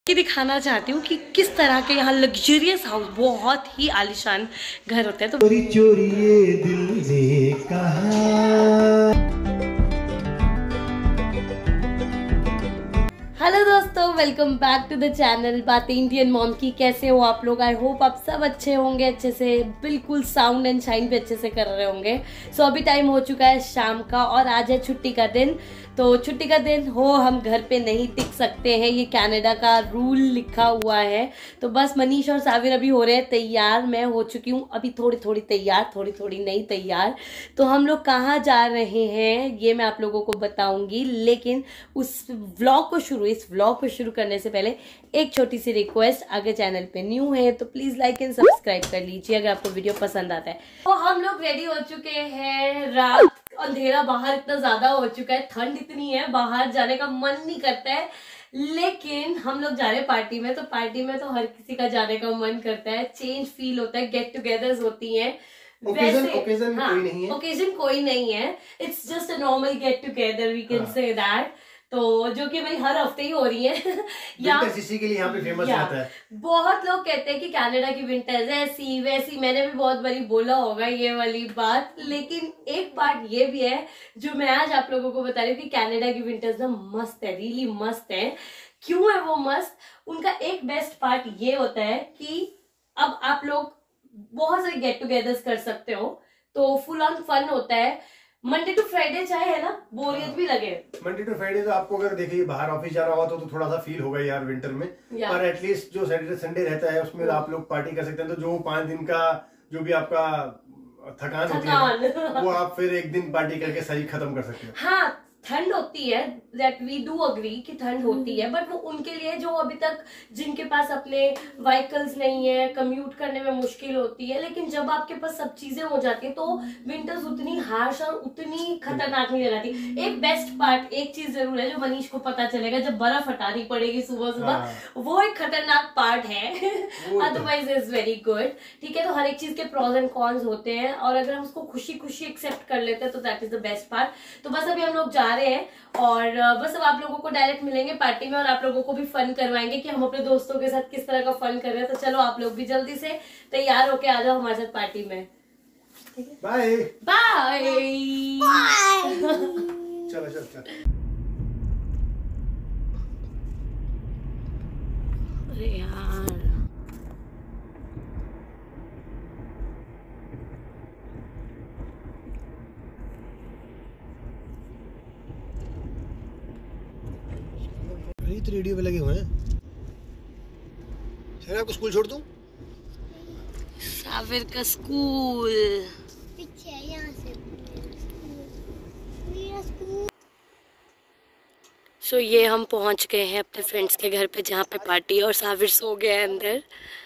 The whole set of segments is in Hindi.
कि दिखाना चाहती हूँ कि किस तरह के यहाँ लग्जरियस हाउस, बहुत ही आलीशान घर होते हैं। तो चोरी चोरी ये दिल ने कहा। हेलो दोस्तों, welcome back to the channel बातें इंडियन मॉम की। कैसे हो आप लोग? आई होप आप सब अच्छे होंगे, अच्छे से बिल्कुल साउंड एंड शाइन पे अच्छे से कर रहे होंगे। सो अभी टाइम हो चुका है शाम का और आज है छुट्टी का दिन। तो छुट्टी का दिन हो, हम घर पे नहीं टिक सकते हैं, ये कनाडा का रूल लिखा हुआ है। तो बस मनीष और साविर अभी हो रहे हैं तैयार, मैं हो चुकी हूँ अभी थोड़ी थोड़ी तैयार, थोड़ी थोड़ी नहीं तैयार। तो हम लोग कहाँ जा रहे हैं ये मैं आप लोगों को बताऊंगी, लेकिन इस व्लॉग को शुरू करने से पहले एक छोटी सी रिक्वेस्ट, अगर चैनल पे न्यू है तो प्लीज लाइक एंड सब्सक्राइब कर लीजिए अगर आपको वीडियो पसंद आता है। तो हम लोग रेडी हो चुके हैं, रात अंधेरा बाहर इतना ज्यादा हो चुका है, ठंड इतनी है, बाहर जाने का मन नहीं करता है, लेकिन हम लोग जा रहे हैं पार्टी में। तो पार्टी में तो हर किसी का जाने का मन करता है, चेंज फील होता है, गेट टुगेदर्स होती हैं। ओकेजन कोई नहीं है, it's just a normal get together, we can say that. तो जो कि भाई हर हफ्ते ही हो रही है इसी के लिए यहाँ पे फेमस रहता है। बहुत लोग कहते हैं कि कनाडा की विंटर्स ऐसी वैसी, मैंने भी बहुत बारी बोला होगा ये वाली बात, लेकिन एक बात ये भी है जो मैं आज आप लोगों को बता रही हूँ कि कनाडा की विंटर्स ना मस्त है, रियली मस्त है। क्यों है वो मस्त? उनका एक बेस्ट पार्ट ये होता है कि अब आप लोग बहुत सारे गेट टुगेदर्स कर सकते हो, तो फुल ऑन फन होता है। मंडे टू फ्राइडे चाहे है ना, बोरियत भी लगे। मंडे टू फ्राइडे तो आपको अगर देखिए बाहर ऑफिस जाना हुआ तो थोड़ा सा फील होगा यार विंटर में, पर एटलीस्ट जो सैटरडे संडे रहता है उसमें आप लोग पार्टी कर सकते हैं। तो जो 5 दिन का जो भी आपका थकान होती है वो आप फिर एक दिन पार्टी करके सही खत्म कर सकते हो। हाँ, ठंड होती है, दैट वी डू अग्री कि ठंड होती है, बट वो उनके लिए जो अभी तक जिनके पास अपने व्हीकल्स नहीं है, कम्यूट करने में मुश्किल होती है। लेकिन जब आपके पास सब चीजें हो जाती है तो विंटर्स उतनी हार्श और उतनी खतरनाक नहीं रहती। एक बेस्ट पार्ट, एक चीज जरूर है जो मनीष को पता चलेगा, जब बर्फ हटानी पड़ेगी सुबह सुबह, वो एक खतरनाक पार्ट है। Otherwise is very good. ठीक है, तो हर एक चीज के प्रॉज एंड कॉन्स होते हैं और अगर हम उसको खुशी खुशी एक्सेप्ट कर लेते हैं तो that is the best part. तो बस अभी हम लोग जा रहे हैं और बस अब आप लोगों को डायरेक्ट मिलेंगे पार्टी में और आप लोगों को भी फन करवाएंगे कि हम अपने दोस्तों के साथ किस तरह का फन कर रहे हैं। तो चलो आप लोग भी जल्दी से तैयार होके आ जाओ हमारे साथ पार्टी में। Bye bye. चलो। अरे यार, तो रेडियो पे लगे हुए हैं। सर आपको स्कूल छोड़ दूं? साविर का स्कूल पीछे यहाँ से मेरा स्कूल। सो ये हम पहुंच गए हैं अपने फ्रेंड्स के घर पे जहाँ पे पार्टी है और साविर सो गया है अंदर।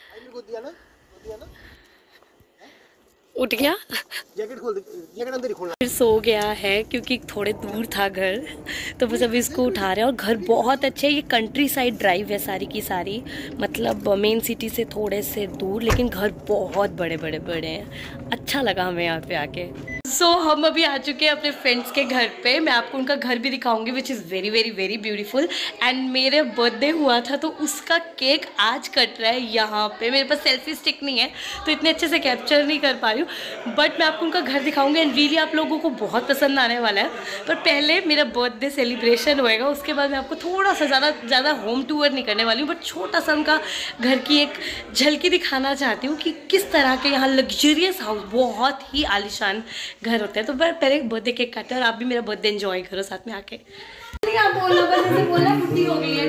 उठ गया, जैकेट खोल दे, जैकेट अंदर ही खोलना। फिर सो गया है क्योंकि थोड़े दूर था घर, तो बस अभी इसको उठा रहे हैं। और घर बहुत अच्छे है, ये कंट्री साइड ड्राइव है सारी की सारी, मतलब मेन सिटी से थोड़े से दूर, लेकिन घर बहुत बड़े बड़े बड़े हैं। अच्छा लगा हमें यहाँ पे आके। सो हम अभी आ चुके हैं अपने फ्रेंड्स के घर पे। मैं आपको उनका घर भी दिखाऊंगी which is very very very beautiful. And मेरे बर्थडे हुआ था तो उसका केक आज कट रहा है यहाँ पे। मेरे पास सेल्फी स्टिक नहीं है तो इतने अच्छे से कैप्चर नहीं कर पा रही हूँ, बट मैं आपको उनका घर दिखाऊंगी एंड रियली आप लोगों को बहुत पसंद आने वाला है। पर पहले मेरा बर्थडे सेलिब्रेशन होएगा, उसके बाद मैं आपको थोड़ा सा ज़्यादा होम टूर नहीं करने वाली हूँ, बट छोटा सा उनका घर की एक झलकी दिखाना चाहती हूँ कि किस तरह के यहाँ लग्जरियस हाउस, बहुत ही आलीशान घर होते हैं। तो पहले बर्थडे केक काटे और आप भी मेरा बर्थडे एंजॉय करो साथ में आके। बोलना बुद्धि हो गई है।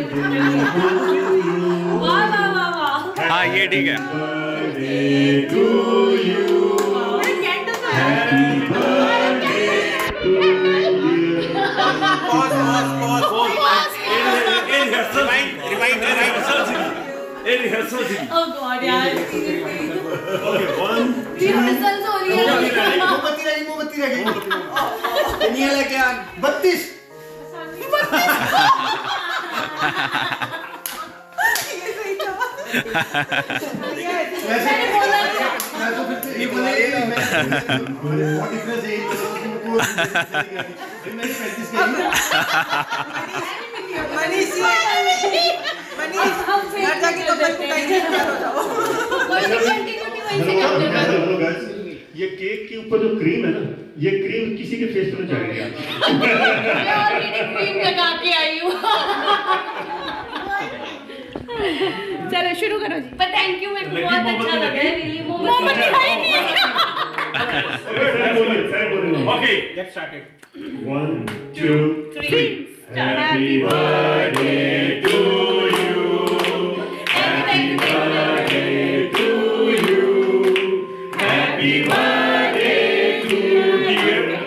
वाह वाह वाह वाह, हाँ ये ठीक है। Oh God, यार। Okay, 1 रिहर्सल्स हो रही है। मोमबत्ती रह गई। नहीं है क्या? 32। मैंने बोला ये बोला बहुत डिफरेंस है। मनीष ये केक के ऊपर जो क्रीम है ना, ये क्रीम किसी के फेस पर चढ़ेगा। मैं ऑलरेडी क्रीम लगा के आई हूँ। चलो शुरू करो जी। पर थैंक यू, मेरे को बहुत अच्छा लगा है रियली। मोमबत्ती खाई नहीं है। Okay, get started. 1 2 3 Happy birthday to you. Happy birthday to you. Happy birthday to you.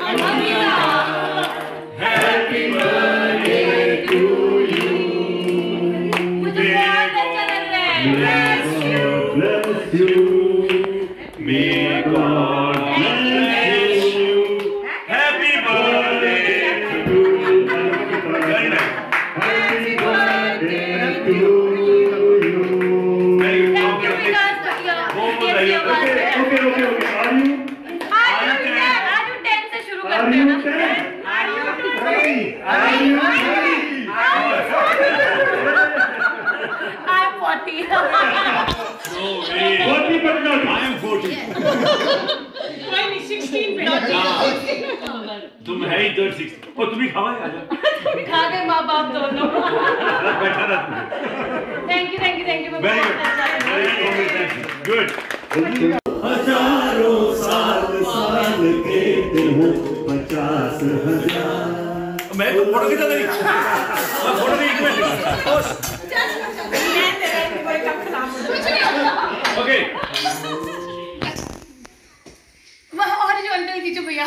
Happy birthday to you. मुझे बहुत अच्छा लग रहा है। Bless you, bless you. May God bless you. Happy birthday to you. Very nice. Happy birthday to you. Very good. Thank you because Okay, okay. Are you? आज 10 से शुरू करते हैं ना। Ready? Are you ready? I'm 40. 40 but not. I am 40. कोई नहीं 16 पे। तुम है ही 60. ओ तुम ही खावा आ जाओ. खा गए माँ बाप दोनों। बैठा रहा. Thank you thank you thank you. Very good. Good. हजारों साल कहते हो 50,000. मैं तो फोटो खींचा नहीं. फोटो नहीं ओके. और जो अंदर खींचो भैया।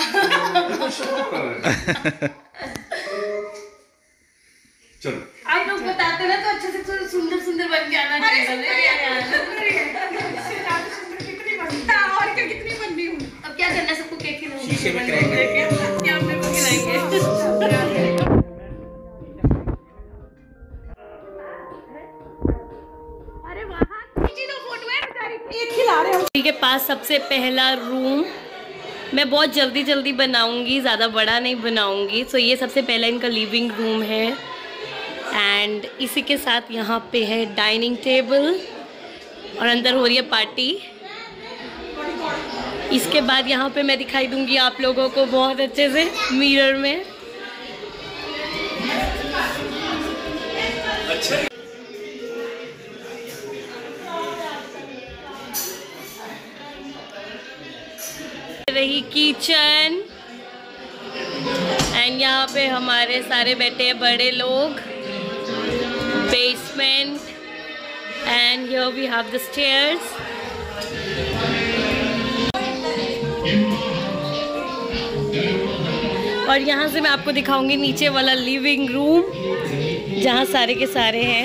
चलो. आप लोग बताते ना तो अच्छे से सुंदर सुंदर बन के आना चाहिए। और क्या कितनी बननी हूँ। अब क्या करना है, सबको केक खिलाएंगे। क्या आप मेरे को खिलाएंगे? अरे वहाँ खींची दो फोटो है बेचारी। केक खिला रहे हो। के पास सबसे पहला रूम मैं बहुत जल्दी जल्दी बनाऊंगी, ज़्यादा बड़ा नहीं बनाऊंगी। सो ये सबसे पहला इनका लिविंग रूम है एंड इसी के साथ यहाँ पे है डाइनिंग टेबल और अंदर हो रही है पार्टी। इसके बाद यहाँ पे मैं दिखाई दूंगी आप लोगों को बहुत अच्छे से मिरर में। रही किचन एंड यहाँ पे हमारे सारे बैठे हैं बड़े लोग। Basement and here we have the stairs. और यहाँ से मैं आपको दिखाऊंगी नीचे वाला लिविंग रूम जहाँ सारे के सारे हैं।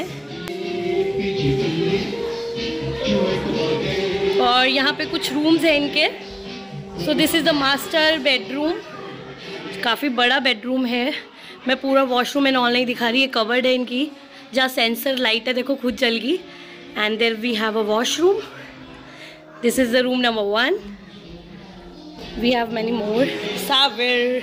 और यहाँ पे कुछ रूम्स हैं इनके। So this is the master bedroom. काफ़ी बड़ा बेडरूम है। मैं पूरा वॉशरूम एंड ऑल नहीं दिखा रही है, कवर्ड है इनकी। जहाँ सेंसर लाइट है देखो खुद जल गई। And there we have a washroom. This is the room number 1। We have many more. सावर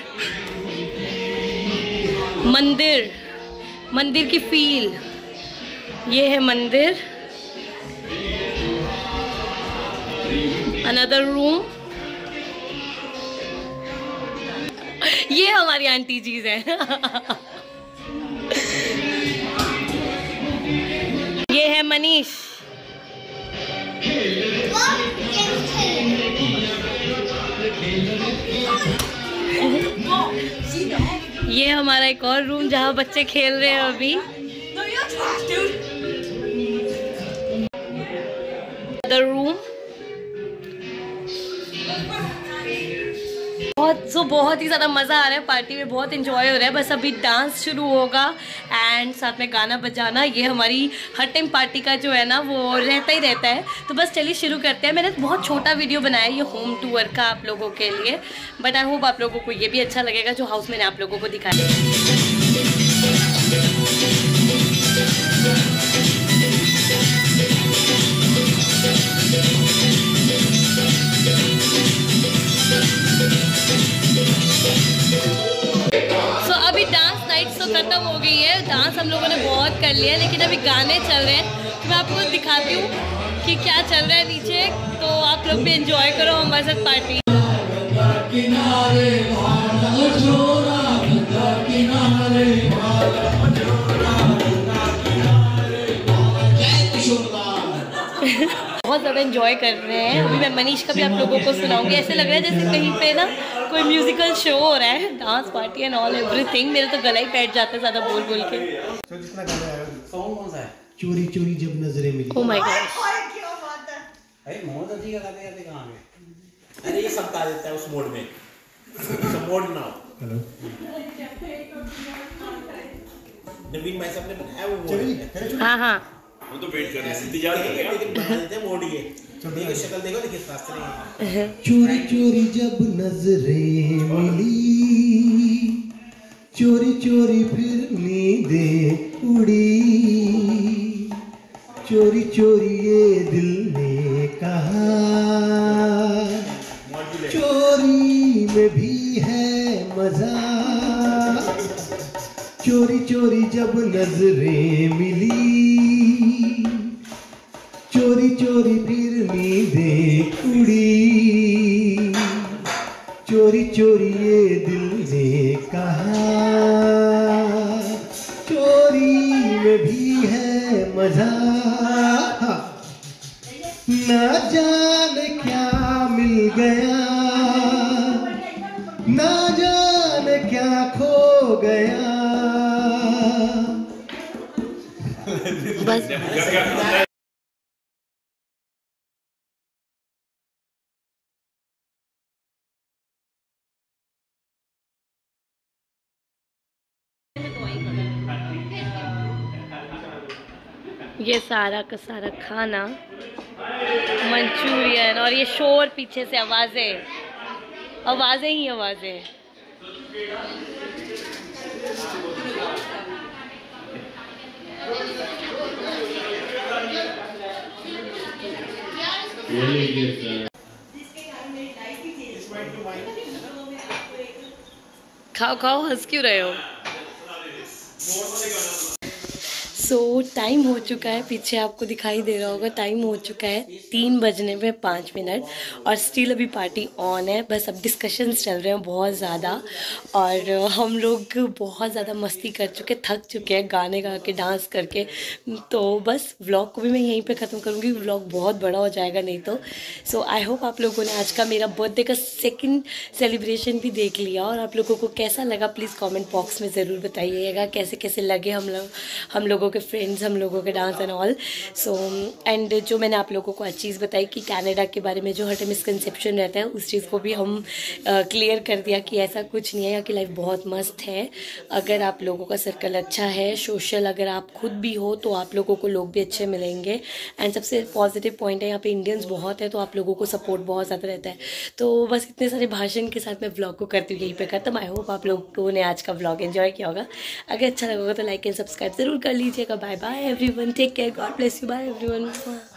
मंदिर, मंदिर की फील। ये है मंदिर। Another room. ये हमारी आंटी चीज है। ये है मनीष। ये हमारा एक और रूम जहाँ बच्चे खेल रहे हैं अभी। Other room. बहुत ही ज़्यादा मज़ा आ रहा है पार्टी में, बहुत इंजॉय हो रहा है। बस अभी डांस शुरू होगा एंड साथ में गाना बजाना। ये हमारी हर टाइम पार्टी का जो है ना वो रहता ही रहता है। तो बस चलिए शुरू करते हैं। मैंने बहुत छोटा वीडियो बनाया ये होम टूर का आप लोगों के लिए, बट आई होप आप लोगों को ये भी अच्छा लगेगा जो हाउस मैंने आप लोगों को दिखाया। अभी डांस नाइट तो खत्म हो गई है। डांस हम लोगों ने बहुत कर लिया, लेकिन अभी गाने चल रहे हैं तो मैं आपको दिखा दिखाती हूँ कि क्या चल रहा है नीचे, तो आप लोग भी एंजॉय करो हमारे साथ पार्टी। बहुत ज़्यादा एंजॉय कर रहे हैं। अभी मैं मनीष का भी आप लोगों को सुनाऊंगी। ऐसे लग रहा है जैसे कहीं पे ना कोई म्यूजिकल शो हो रहा है, dance party and all everything. मेरे तो गला ही बैठ जाता है ज़्यादा बोल बोल के। चोरी चोरी जब नजरें मिली। ओह माय गॉड, अरे ये सब गा देता है उस मोड में। मोड ना नवीन भाई साहब ने बनाया वो मोड। हाँ हाँ, वो तो वेट कर रहे हैं, इंतजार कर रहे हैं, लेकिन बना देते हैं मोड ये। देखो शक्ल देखो, लेकिन रास्ते नहीं। चोरी चोरी जब नजरें मिली, चोरी चोरी फिर नींदें उड़ी, चोरी चोरी ये दिल ने कहा, चोरी में भी है मजा, चोरी चोरी जब नजरें मिली, चोरी चोरी फिर नींदें उड़ी, चोरी चोरी ये दिल ने कहा, चोरी में भी है मजा, ना जाने क्या मिल गया, ना जाने क्या खो गया। बस ये सारा का सारा खाना, मंचूरियन, और ये शोर पीछे से, आवाजें आवाजें ही आवाजें। खाओ खाओ, हंस क्यों रहे हो? सो टाइम हो चुका है, पीछे आपको दिखाई दे रहा होगा, टाइम हो चुका है 3 बजने में 5 मिनट, और स्टिल अभी पार्टी ऑन है। बस अब डिस्कशंस चल रहे हैं बहुत ज़्यादा, और हम लोग बहुत ज़्यादा मस्ती कर चुके, थक चुके हैं गाने गा के, डांस करके। तो बस व्लॉग को भी मैं यहीं पे ख़त्म करूँगी, व्लॉग बहुत बड़ा हो जाएगा नहीं तो। सो आई होप आप लोगों ने आज का मेरा बर्थडे का सेकंड सेलिब्रेशन भी देख लिया, और आप लोगों को कैसा लगा प्लीज़ कमेंट बॉक्स में ज़रूर बताइएगा, कैसे कैसे लगे हम लोगों के फ्रेंड्स, हम लोगों के dance and all. So and जो मैंने आप लोगों को अच्छी चीज़ बताई कि कनाडा के बारे में जो हर मिसकंसेप्शन रहता है, उस चीज़ को भी हम क्लियर कर दिया कि ऐसा कुछ नहीं है, यहाँ की लाइफ बहुत मस्त है। अगर आप लोगों का सर्कल अच्छा है, सोशल अगर आप खुद भी हो, तो आप लोगों को लोग भी अच्छे मिलेंगे। एंड सबसे पॉजिटिव पॉइंट है यहाँ पे इंडियंस बहुत है, तो आप लोगों को सपोर्ट बहुत ज़्यादा रहता है। तो बस इतने सारे भाषण के साथ मैं व्लॉग को करती हूँ यहीं पे खत्म। आई होप आप लोगों ने आज का व्लॉग एंजॉय किया होगा। अगर अच्छा लगा होगा तो लाइक एंड सब्सक्राइब जरूर कर लीजिएगा। Bye bye everyone, take care, God bless you, bye everyone.